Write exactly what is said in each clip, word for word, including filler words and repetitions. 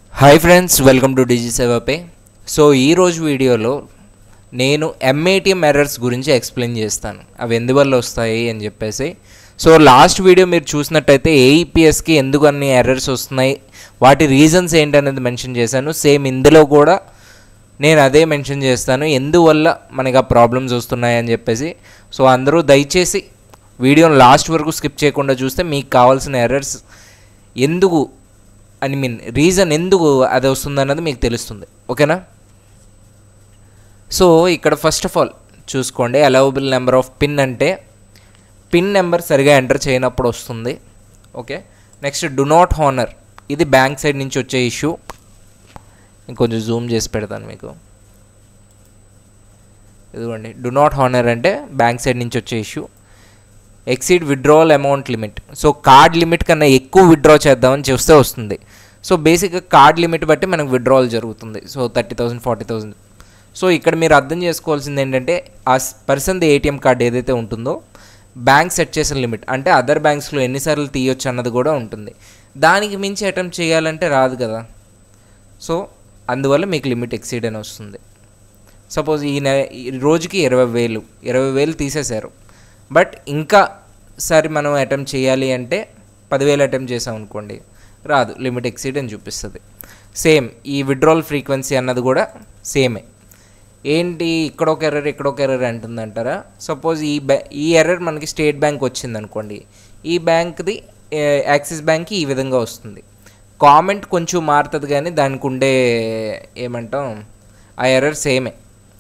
Hi friends, welcome to Digi Seva Pay. So ఈరోజు వీడియోలో నేను ఎంఏటిఎం ఎర్రర్స్ గురించి ఎక్స్ప్లెయిన్ చేస్తాను, అవి ఎందువల్ల వస్తాయి అని చెప్పేసి. సో లాస్ట్ వీడియో మీరు చూసినట్టయితే ఏఈపిఎస్కి ఎందుకు అన్ని ఎర్రర్స్ వస్తున్నాయి, వాటి రీజన్స్ ఏంటనేది మెన్షన్ చేశాను. సేమ్ ఇందులో కూడా నేను అదే మెన్షన్ చేస్తాను, ఎందువల్ల మనకి ఆ ప్రాబ్లమ్స్ వస్తున్నాయి అని చెప్పేసి. సో అందరూ దయచేసి వీడియోని లాస్ట్ వరకు స్కిప్ చేయకుండా చూస్తే మీకు కావాల్సిన ఎర్రర్స్ ఎందుకు ఐ మీన్ రీజన్ ఎందుకు అది వస్తుందన్నది మీకు తెలుస్తుంది, ఓకేనా. సో ఇక్కడ ఫస్ట్ ఆఫ్ ఆల్ చూసుకోండి, అలౌబుల్ నెంబర్ ఆఫ్ పిన్ అంటే పిన్ నెంబర్ సరిగా ఎంటర్ చేయనప్పుడు వస్తుంది, okay. Next do not honour, ఇది బ్యాంక్ సైడ్ నుంచి వచ్చే ఇష్యూ. ఇంకొంచెం జూమ్ చేసి పెడతాను మీకు. ఇదిగోండి, డు నాట్ హానర్ అంటే బ్యాంక్ సైడ్ నుంచి వచ్చే issue. Exceed withdrawal amount limit, so card limit కన్నా ఎక్కువ విత్డ్రా చేద్దామని చూస్తే వస్తుంది. సో బేసిక్గా కార్డ్ లిమిట్ బట్టి మనకు విత్డ్రావల్ జరుగుతుంది. So thirty thousand forty thousand so ఇక్కడ మీరు అర్థం చేసుకోవాల్సింది ఏంటంటే, ఆ పర్సన్ది ఏటీఎం కార్డ్ ఏదైతే ఉంటుందో బ్యాంక్ సెట్ చేసిన లిమిట్, అంటే అదర్ బ్యాంక్స్లో ఎన్నిసార్లు తీయొచ్చు అన్నది కూడా ఉంటుంది. దానికి మించి అటెంప్ట్ చేయాలంటే రాదు కదా. సో అందువల్ల మీకు లిమిట్ ఎక్సీడ్ అని వస్తుంది. సపోజ్ ఈ నె రోజుకి ఇరవై వేలు ఇరవై వేలు తీసేశారు, బట్ ఇంకా సరి మనం అటెంప్ట్ చేయాలి అంటే పదివేలు అటెంప్ట్ చేసాం అనుకోండి, రాదు, లిమిట్ ఎక్సీడ్ అని చూపిస్తుంది. సేమ్ ఈ విత్డ్రావల్ ఫ్రీక్వెన్సీ అన్నది కూడా సేమే. ఏంటి ఇక్కడ ఒక ఎర్రర్ ఇక్కడ ఒక ఎర్రర్ అంటుందంటారా. సపోజ్ ఈ బ్యా ఈ ఎర్రర్ మనకి స్టేట్ బ్యాంక్ వచ్చింది అనుకోండి, ఈ బ్యాంక్ది యాక్సిస్ బ్యాంక్కి ఈ విధంగా వస్తుంది. కామెంట్ కొంచెం మారుతుంది కానీ దానికి ఉండే ఏమంటాం ఆ ఎర్రర్ సేమే.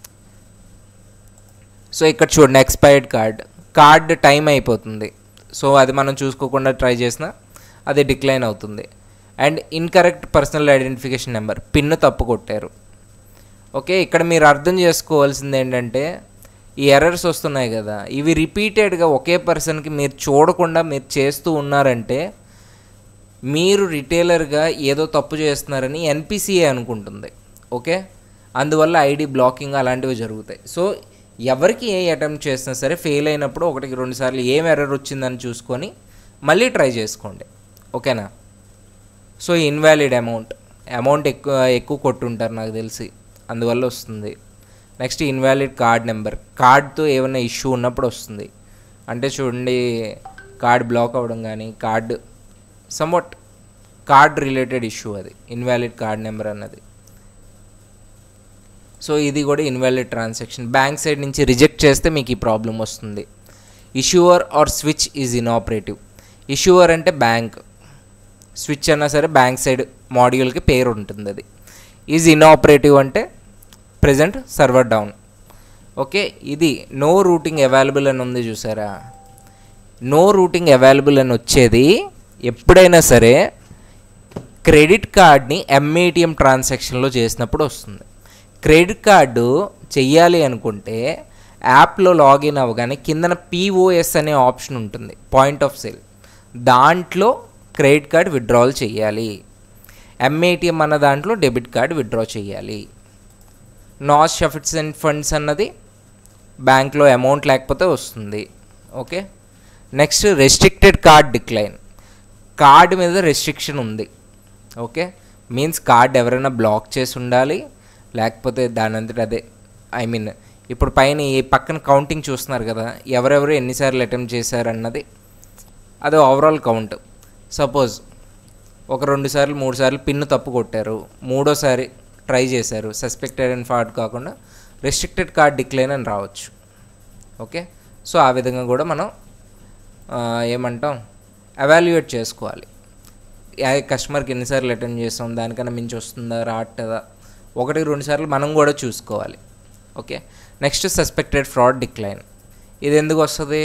సో ఇక్కడ చూడండి, ఎక్స్పైర్డ్ కార్డ్ కార్డ్ టైం అయిపోతుంది. సో అది మనం చూసుకోకుండా ట్రై చేసినా అది డిక్లైన్ అవుతుంది. And incorrect personal identification number, PIN తప్పు కొట్టారు, ఓకే. ఇక్కడ మీరు అర్థం చేసుకోవాల్సింది ఏంటంటే, ఈ ఎర్రర్స్ వస్తున్నాయి కదా, ఇవి రిపీటెడ్గా ఒకే పర్సన్కి మీరు చూడకుండా మీరు చేస్తూ ఉన్నారంటే మీరు రిటైలర్గా ఏదో తప్పు చేస్తున్నారని ఎన్పిసిఏ అనుకుంటుంది, ఓకే. అందువల్ల ఐడి బ్లాకింగ్ అలాంటివి జరుగుతాయి. సో ఎవరికి ఏ అటెంప్ట్ చేసినా సరే ఫెయిల్ అయినప్పుడు ఒకటికి రెండు సార్లు ఏం ఎర్రర్ వచ్చిందని చూసుకొని మళ్ళీ ట్రై చేసుకోండి, ఓకేనా. సో ఇన్వాలిడ్ అమౌంట్ అమౌంట్ ఎక్కువ ఎక్కువ కొట్టుంటారు నాకు తెలిసి, అందువల్ల వస్తుంది. నెక్స్ట్ ఇన్వాలిడ్ కార్డ్ నెంబర్, కార్డ్తో ఏమైనా ఇష్యూ ఉన్నప్పుడు వస్తుంది. అంటే చూడండి, కార్డ్ బ్లాక్ అవ్వడం కానీ card somewhat card related issue, అది ఇన్వాలిడ్ కార్డ్ నెంబర్ అన్నది. సో ఇది కూడా ఇన్వాలిడ్ ట్రాన్సాక్షన్, బ్యాంక్ సైడ్ నుంచి రిజెక్ట్ చేస్తే మీకు ఈ ప్రాబ్లం వస్తుంది. Issuer or switch is inoperative, issuer అంటే బ్యాంక్, స్విచ్ అన్నా సరే బ్యాంక్ సైడ్ మాడ్యూల్కి పేరు ఉంటుంది, అది ఈజ్ ఇనాపరేటివ్ అంటే ప్రజెంట్ సర్వర్ డౌన్, ఓకే. ఇది నో రూటింగ్ అవైలబుల్ అని ఉంది చూసారా, నో రూటింగ్ అవైలబుల్ అని వచ్చేది ఎప్పుడైనా సరే క్రెడిట్ కార్డ్ని ఎంఏటిఎం ట్రాన్సాక్షన్లో చేసినప్పుడు వస్తుంది. క్రెడిట్ కార్డు చెయ్యాలి అనుకుంటే యాప్లో లాగిన్ అవ్వగానే కిందన పీఓఎస్ అనే ఆప్షన్ ఉంటుంది, పాయింట్ ఆఫ్ సేల్, దాంట్లో క్రెడిట్ కార్డ్ విత్డ్రావల్ చేయాలి. ఎంఏటిఎం అన్న దాంట్లో డెబిట్ కార్డ్ విత్డ్రా చేయాలి. నాట్ సఫిషియెంట్ ఫండ్స్ అన్నది బ్యాంక్లో అమౌంట్ లేకపోతే వస్తుంది, okay. Next restricted card decline, card మీద రెస్ట్రిక్షన్ ఉంది, ఓకే. మీన్స్ కార్డ్ ఎవరైనా బ్లాక్ చేసి ఉండాలి, లేకపోతే దాని అంతటి అదే ఐ మీన్ ఇప్పుడు పైన ఈ పక్కన కౌంటింగ్ చూస్తున్నారు కదా, ఎవరెవరు ఎన్నిసార్లు అటెంప్ట్ చేశారన్నది అది ఓవరాల్ కౌంట్. సపోజ్ ఒక రెండు సార్లు మూడు సార్లు పిన్ తప్పు కొట్టారు, మూడోసారి ట్రై చేశారు, సస్పెక్టెడ్ అండ్ ఫ్రాడ్ కాకుండా రెస్ట్రిక్టెడ్ కార్డ్ డిక్లైన్ అని రావచ్చు, ఓకే. సో ఆ విధంగా కూడా మనం ఏమంటాం ఎవాల్యుయేట్ చేసుకోవాలి. కస్టమర్కి ఎన్నిసార్లు అటెండ్ చేస్తాం, దానికన్నా మించి వస్తుందా రావట్లేదా, ఒకటి రెండు సార్లు మనం కూడా చూసుకోవాలి, okay. Next suspected fraud decline, ఇది ఎందుకు వస్తుంది,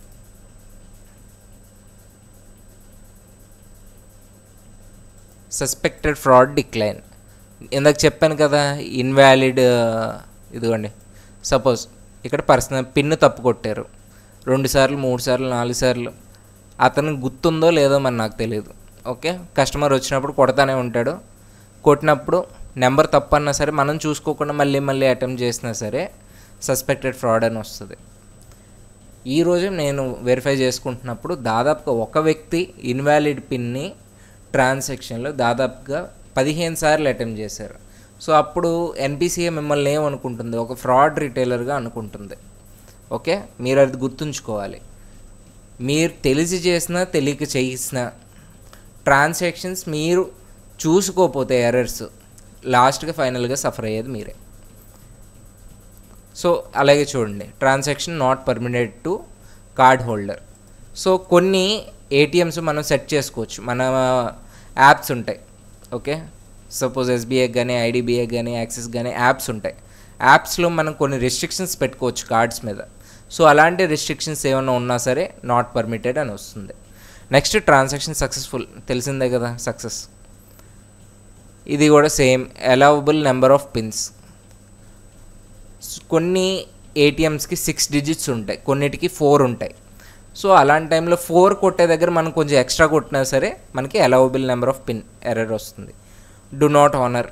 సస్పెక్టెడ్ ఫ్రాడ్ డిక్లైన్ ఇందాక చెప్పాను కదా, ఇన్వాలిడ్. ఇదిగోండి, సపోజ్ ఇక్కడ పర్సనల్ పిన్ తప్పు కొట్టారు, రెండు సార్లు మూడు సార్లు నాలుగు సార్లు, అతనికి గుర్తుందో లేదో మరి నాకు తెలియదు, ఓకే. కస్టమర్ వచ్చినప్పుడు కొడతానే ఉంటాడు, కొట్టినప్పుడు నెంబర్ తప్పన్నా సరే మనం చూసుకోకుండా మళ్ళీ మళ్ళీ అటెంప్ట్ చేసినా సరే సస్పెక్టెడ్ ఫ్రాడ్ అని వస్తుంది. ఈరోజు నేను వెరిఫై చేసుకుంటున్నప్పుడు దాదాపుగా ఒక వ్యక్తి ఇన్వాలిడ్ పిన్ని ట్రాన్సాక్షన్లో దాదాపుగా పదిహేను సార్లు అటెంప్ట్ చేశారు. సో అప్పుడు ఎన్పిసిఏ మిమ్మల్ని ఏమనుకుంటుంది, ఒక ఫ్రాడ్ రిటైలర్గా అనుకుంటుంది. ఓకే, మీరు అది గుర్తుంచుకోవాలి. మీరు తెలిసి చేసినా తెలియక చేసిన ట్రాన్సాక్షన్స్ మీరు చూసుకోకపోతే ఎర్రర్స్ లాస్ట్గా ఫైనల్గా సఫర్ అయ్యేది మీరే. సో అలాగే చూడండి, transaction not permitted to card holder. So కొన్ని ఏటీఎమ్స్ మనం సెట్ చేసుకోవచ్చు, మన యాప్స్ ఉంటాయి. ఓకే, సపోజ్ ఎస్బీఐ కానీ ఐడిబిఐ కానీ యాక్సిస్ కానీ యాప్స్ ఉంటాయి. యాప్స్లో మనం కొన్ని రెస్ట్రిక్షన్స్ పెట్టుకోవచ్చు కార్డ్స్ మీద. సో అలాంటి రెస్ట్రిక్షన్స్ ఏమైనా ఉన్నా సరే నాట్ పర్మిటెడ్ అని వస్తుంది. నెక్స్ట్ ట్రాన్సాక్షన్ సక్సెస్ఫుల్, తెలిసిందే కదా సక్సెస్. ఇది కూడా same, allowable number of pins. కొన్ని ఏటీఎమ్స్కి సిక్స్ డిజిట్స్ ఉంటాయి, కొన్నిటికి ఫోర్ ఉంటాయి. సో అలాంటి టైంలో ఫోర్ కొట్టే దగ్గర మనం కొంచెం ఎక్స్ట్రా కొట్టినా సరే మనకి allowable number of PIN error వస్తుంది. డు నాట్ ఆనర్,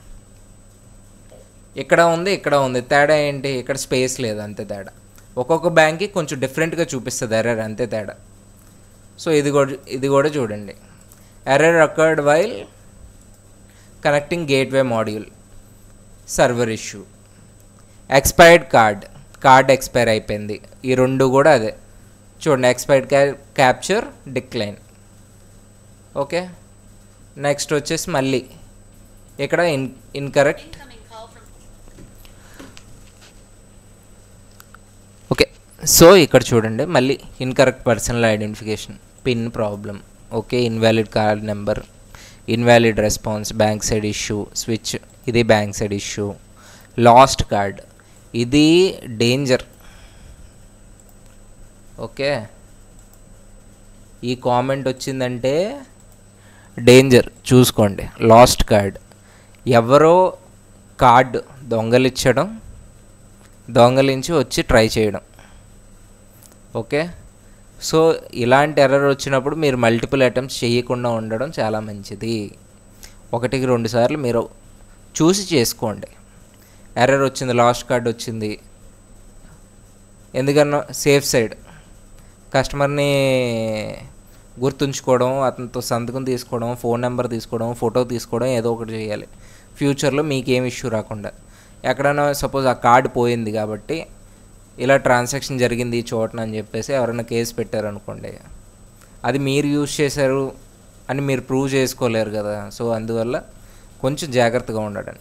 ఇక్కడ ఉంది ఇక్కడ ఉంది, తేడా ఏంటి, ఇక్కడ స్పేస్ లేదు అంతే తేడా. ఒక్కొక్క బ్యాంక్కి కొంచెం డిఫరెంట్గా చూపిస్తుంది ఎర్రర్, అంతే తేడా. సో ఇది కూడా ఇది కూడా చూడండి, error occurred while connecting gateway module, server issue, expired card, card expire అయిపోయింది. ఈ రెండు కూడా అదే చూడండి, expired capture decline. Okay, next వచ్చేసి మళ్ళీ ఇక్కడ ఇన్ ఇన్కరెక్ట్. ఓకే, సో ఇక్కడ చూడండి మళ్ళీ incorrect personal identification, PIN problem. Okay, invalid card number, invalid response, bank side issue, switch, ఇది bank side issue, lost card, ఇది డేంజర్. ఓకే, ఈ comment వచ్చిందంటే డేంజర్, చూసుకోండి. లాస్ట్ కార్డ్, ఎవరో కార్డ్ దొంగలిచ్చడం, దొంగలించి వచ్చి ట్రై చేయడం. ఓకే, సో ఇలాంటి ఎర్రర్ వచ్చినప్పుడు మీరు మల్టిపుల్ అటెంప్ట్స్ చేయకుండా ఉండడం చాలా మంచిది. ఒకటికి రెండు సార్లు మీరు చూసి చేసుకోండి. ఎర్రర్ వచ్చింది, లాస్ట్ కార్డ్ వచ్చింది, ఎందుకన్నా సేఫ్ సైడ్ కస్టమర్ని గుర్తుంచుకోవడం, అతనితో సంతకం తీసుకోవడం, ఫోన్ నెంబర్ తీసుకోవడం, ఫోటో తీసుకోవడం, ఏదో ఒకటి చేయాలి ఫ్యూచర్లో మీకు ఏం ఇష్యూ రాకుండా. ఎక్కడైనా సపోజ్ ఆ కార్డు పోయింది కాబట్టి ఇలా ట్రాన్సాక్షన్ జరిగింది ఈ చోటన అని చెప్పేసి ఎవరైనా కేసు పెట్టారనుకోండి, అది మీరు యూజ్ చేశారు అని మీరు ప్రూవ్ చేసుకోలేరు కదా. సో అందువల్ల కొంచెం జాగ్రత్తగా ఉండడని.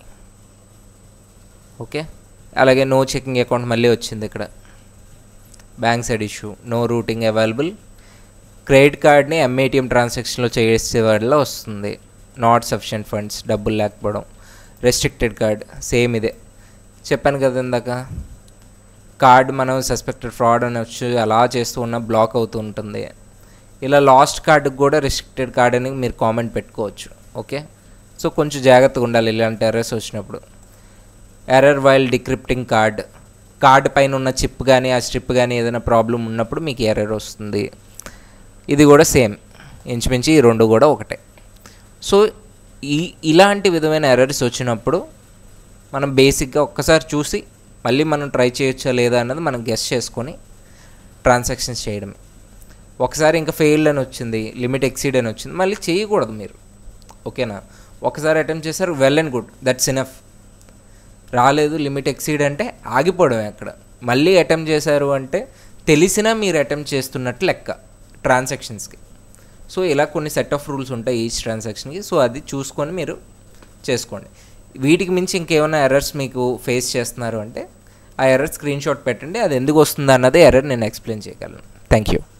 ఓకే, అలాగే నో చెకింగ్ అకౌంట్ మళ్ళీ వచ్చింది ఇక్కడ, bank side issue, no routing available. Credit కార్డ్ని ఎంఏటిఎం ట్రాన్సాక్షన్లో చేసే వాళ్ళ వస్తుంది, నాట్ సఫిషియెంట్ ఫండ్స్, డబ్బులు లేకపోవడం. రెస్ట్రిక్టెడ్ కార్డ్ సేమ్ ఇదే చెప్పాను కదా ఇందాక, కార్డ్ మనం సస్పెక్టెడ్ ఫ్రాడ్ అని వచ్చి అలా చేస్తూ ఉన్న బ్లాక్ అవుతూ ఉంటుంది. ఇలా లాస్ట్ కార్డుకి కూడా రెస్ట్రిక్టెడ్ కార్డ్ అని మీరు కామెంట్ పెట్టుకోవచ్చు. ఓకే, సో కొంచెం జాగ్రత్తగా ఉండాలి ఇలాంటి ఎర్రర్స్ వచ్చినప్పుడు. Error while decrypting card, card పైన ఉన్న చిప్ కానీ ఆ స్ట్రిప్ కానీ ఏదైనా ప్రాబ్లం ఉన్నప్పుడు మీకు ఎర్రర్ వస్తుంది. ఇది కూడా సేమ్, ఇంచుమించి ఈ రెండు కూడా ఒకటే. సో ఈ ఇలాంటి విధమైన ఎర్రర్స్ వచ్చినప్పుడు మనం బేసిక్గా ఒక్కసారి చూసి మళ్ళీ మనం ట్రై చేయొచ్చా లేదా అన్నది మనం గెస్ చేసుకొని ట్రాన్సాక్షన్స్ చేయడమే. ఒకసారి ఇంకా ఫెయిల్డ్ అని వచ్చింది, లిమిట్ ఎక్సీడ్ అని వచ్చింది, మళ్ళీ చేయకూడదు మీరు. ఓకేనా, ఒకసారి అటెంప్ట్ చేశారు, well and good, that's enough. రాలేదు, లిమిట్ ఎక్సీడ్ అంటే ఆగిపోవడమే అక్కడ. మళ్ళీ అటెంప్ట్ చేశారు అంటే తెలిసినా మీరు అటెంప్ట్ చేస్తున్నట్టు లెక్క ట్రాన్సాక్షన్స్కి. సో ఇలా కొన్ని సెట్ ఆఫ్ రూల్స్ ఉంటాయి ఈచ్ ట్రాన్సాక్షన్కి. సో అది చూసుకొని మీరు చేసుకోండి. వీటికి మించి ఇంకేమైనా ఎర్రర్స్ మీకు ఫేస్ చేస్తున్నారు అంటే ఆ ఎర్రర్ స్క్రీన్ షాట్ పెట్టండి, అది ఎందుకు వస్తుంది అన్నది ఎర్రర్ నేను ఎక్స్ప్లెయిన్ చేయగలను. Thank you.